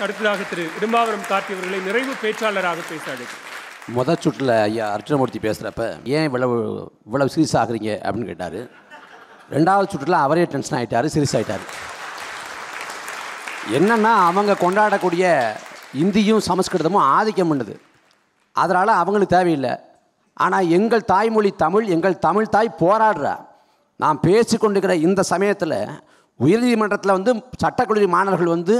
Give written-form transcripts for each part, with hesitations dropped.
அடுத்ததாக திரு இடும்பாவரம் கார்த்தி அவர்களை நிறைவு பேச்சாளராக பேச அழைக்கிறேன். முதல் சுற்றில் ஐயா அர்ஜுனமூர்த்தி பேசுகிறப்ப ஏன் இவ்வளவு சீரியஸ் ஆகுறீங்க அப்படின்னு கேட்டார். ரெண்டாவது சுற்றில் அவரே டென்ஷன் ஆகிட்டார், சீரியஸ் ஆகிட்டார். என்னென்னா அவங்க கொண்டாடக்கூடிய இந்தியும் சமஸ்கிருதமும் ஆதிக்கம் பண்ணுது, அதனால் அவங்களுக்கு தேவையில்லை. ஆனால் எங்கள் தாய்மொழி தமிழ், எங்கள் தமிழ் தாய் போராடுறா. நான் பேசிக்கொண்டிருக்கிற இந்த சமயத்தில் உயர்நீதிமன்றத்தில் வந்து சட்டக்கல்லூரி மாணவர்கள் வந்து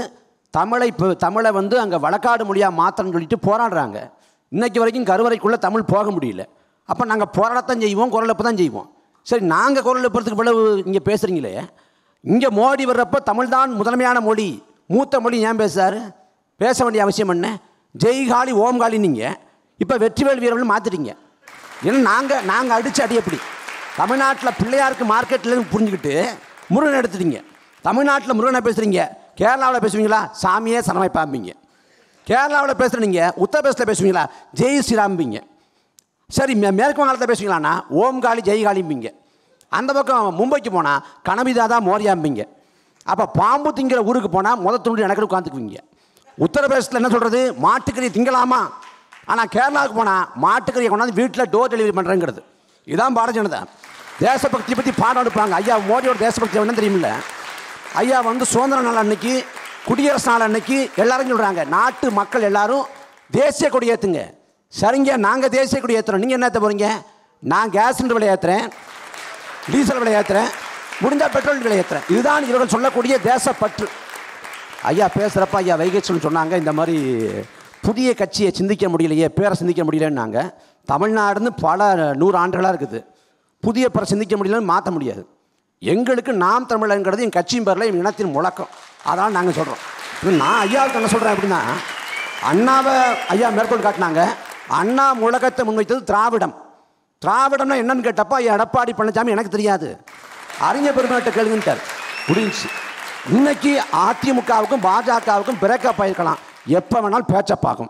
தமிழை வந்து அங்கே வழக்காடு மொழியாக மாற்றணும்னு சொல்லிட்டு போராடுறாங்க. இன்றைக்கி வரைக்கும் கருவறைக்குள்ளே தமிழ் போக முடியல. அப்போ நாங்கள் போராடத்தான் செய்வோம், குரல் எழுப்ப தான் செய்வோம். சரி, நாங்கள் குரல் எழுப்புறதுக்கு பிறகு இங்கே பேசுகிறீங்களே, இங்கே மோடி வர்றப்போ தமிழ் தான் முதன்மையான மொழி, மூத்த மொழி ஏன் பேசுகிறாரு? பேச வேண்டிய அவசியம் என்ன? ஜெய்காலி ஓம்காலி நீங்கள் இப்போ வெற்றிவேல் வீரர்கள் மாற்றிட்டீங்க. ஏன்னா நாங்கள் அடித்த அடி எப்படி தமிழ்நாட்டில் பிள்ளையாருக்கு மார்க்கெட்டில் புரிஞ்சுக்கிட்டு முருகன் எடுத்துட்டீங்க. தமிழ்நாட்டில் முருகனை பேசுகிறீங்க, கேரளாவில் பேசுவீங்களா? சாமியே சரணமாய் பாம்பிங்க. கேரளாவில் பேசுகிறீங்க, உத்தரப்பிரதேசத்தில் பேசுவீங்களா? ஜெய் ஸ்ரீராம்பிங்க. சரி, மேற்கு வங்காளத்தில் பேசுவீங்களாண்ணா ஓம்காலி ஜெய்காலிம்பிங்க. அந்த பக்கம் மும்பைக்கு போனால் கனவிதாதா மோரியாம்பிங்க. அப்போ பாம்பு திங்கிற ஊருக்கு போனால் முதல் துண்டு எனக்கு உட்காந்துக்குவீங்க. உத்தரப்பிரதேசத்தில் என்ன சொல்கிறது? மாட்டுக்கறி திங்கலாமா? ஆனால் கேரளாவுக்கு போனால் மாட்டுக்கறியை கொண்டாந்து வீட்டில் டோர் டெலிவரி பண்ணுறேங்கிறது. இதுதான் பாரதிய ஜனதா. தேசபக்தியை பற்றி பாடம் எடுப்பாங்க. ஐயா மோடியோட தேசபக்தி என்ன தெரியுமில்ல? ஐயா வந்து சுதந்திர நாள் அன்னைக்கு, குடியரசு நாள் அன்னைக்கு எல்லாரும் சொல்கிறாங்க நாட்டு மக்கள் எல்லாரும் தேசிய கொடி ஏற்றுங்க. சரிங்க, நாங்கள் தேசிய கொடி ஏற்றுறோம், நீங்கள் என்ன ஏற்ற போகிறீங்க? நான் கேஸ் சிலிண்டர் விலை ஏற்றுறேன், டீசல் விலை ஏற்றுறேன், முடிஞ்சால் பெட்ரோல் விலை ஏற்றுறேன். இதுதான் இவர்கள் சொல்லக்கூடிய தேசப்பற்று. ஐயா பேசுகிறப்ப ஐயா வைகேஸ்வரன் சொன்னாங்க, இந்த மாதிரி புதிய கட்சியை சிந்திக்க முடியலையே, பேரை சிந்திக்க முடியலன்னாங்க. தமிழ்நாடுன்னு பல 100 ஆண்டுகளாக இருக்குது. புதிய பேரை சிந்திக்க முடியலன்னு மாற்ற முடியாது. எங்களுக்கு நாம் தமிழங்கிறது என் கட்சியின் பேரில் என் இனத்தின் முழக்கம். அதனால் நாங்கள் சொல்கிறோம். நான் ஐயாவுக்கு என்ன சொல்கிறேன் அப்படின்னா, அண்ணாவை ஐயா மேற்கோள் காட்டினாங்க. அண்ணா முழக்கத்தை முன்வைத்தது திராவிடம். திராவிடம்னா என்னன்னு கேட்டப்போ ஐயா எடப்பாடி பழனிசாமி எனக்கு தெரியாது, அறிஞர் பெருமாட்ட கேளுங்கன்ட்டார். முடிஞ்சு. இன்னைக்கு அதிமுகவுக்கும் பாஜகவுக்கும் பிரேக்கப் ஆகிருக்கலாம், எப்போ வேணாலும் பேச்சப்பாகும்.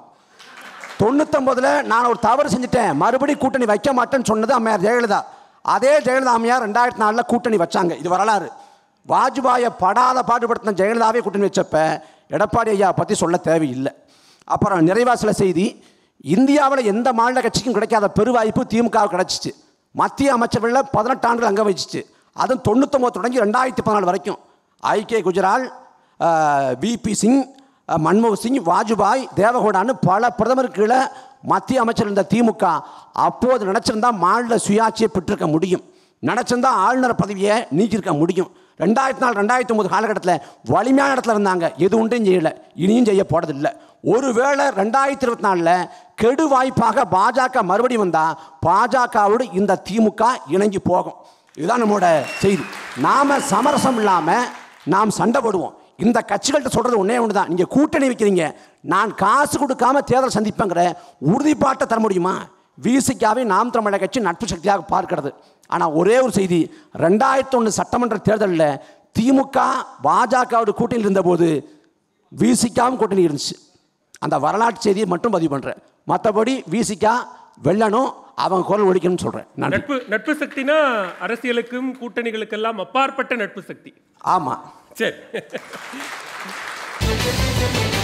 99 நான் ஒரு தவறு செஞ்சுட்டேன், மறுபடியும் கூட்டணி வைக்க மாட்டேன்னு சொன்னது அம்மையார் ஜெயலலிதா. அதே ஜெயலலிதா அம்மையார் 2004 கூட்டணி வச்சாங்க. இது வரலாறு. வாஜ்பாயை படாத பாடுபடுத்தின ஜெயலலிதாவே கூட்டணி வச்சப்ப எடப்பாடி ஐயா பற்றி சொல்ல தேவையில்லை. அப்புறம் நிறைவா சில செய்தி. இந்தியாவில் எந்த மாநில கட்சிக்கும் கிடைக்காத பெருவாய்ப்பு திமுகவுக்கு கிடச்சிச்சு. மத்திய அமைச்சர்களில் 18 ஆண்டுகள் அங்கே வச்சிச்சு. அதுவும் 99 தொடங்கி 2014 வரைக்கும். ஐகே குஜரால், விபி சிங், மன்மோகன் சிங், வாஜ்பாய், தேவகவுடான்னு பல பிரதமருக்கு கீழே மத்திய அமைச்சர் இருந்த திமுக அப்போது நினச்சிருந்தா மாநில சுயாட்சியை பெற்றிருக்க முடியும், நினச்சிருந்தா ஆளுநர் பதவியை நீக்கியிருக்க முடியும். 2004 2009 காலகட்டத்தில் வலிமையான இடத்துல இருந்தாங்க. எது ஒன்றையும் செய்யலை, இனியும் செய்ய போகிறதில்லை. ஒருவேளை 2024 கெடு வாய்ப்பாக பாஜக மறுபடியும் வந்தால் பாஜகவோடு இந்த திமுக இணங்கி போகும். இதுதான் நம்மளோட செய்தி. நாம் சமரசம் இல்லாமல் நாம் சண்டை போடுவோம். இந்த கட்சிகள்கிட்ட சொல்கிறது ஒன்றே ஒன்று தான், நீங்கள் கூட்டணி வைக்கிறீங்க, நான் காசு கொடுக்காம தேர்தல் சந்திப்பேங்கிற உறுதிப்பாட்டை தர முடியுமா? விசிகாவை நாம் தமிழர் கட்சி நட்பு சக்தியாக பார்க்கிறது. ஆனால் ஒரே ஒரு செய்தி, 2001 சட்டமன்ற தேர்தலில் திமுக பாஜகவோட கூட்டணியில் இருந்தபோது விசிகாவும் கூட்டணி இருந்துச்சு. அந்த வரலாற்று செய்தியை மட்டும் பதிவு பண்ணுறேன். மற்றபடி விசிகா வெல்லணும், அவங்க குரல் ஒழிக்கணும்னு சொல்கிறேன். நட்பு சக்தினா அரசியலுக்கும் கூட்டணிகளுக்கெல்லாம் அப்பாற்பட்ட நட்பு சக்தி. ஆமாம். சரி.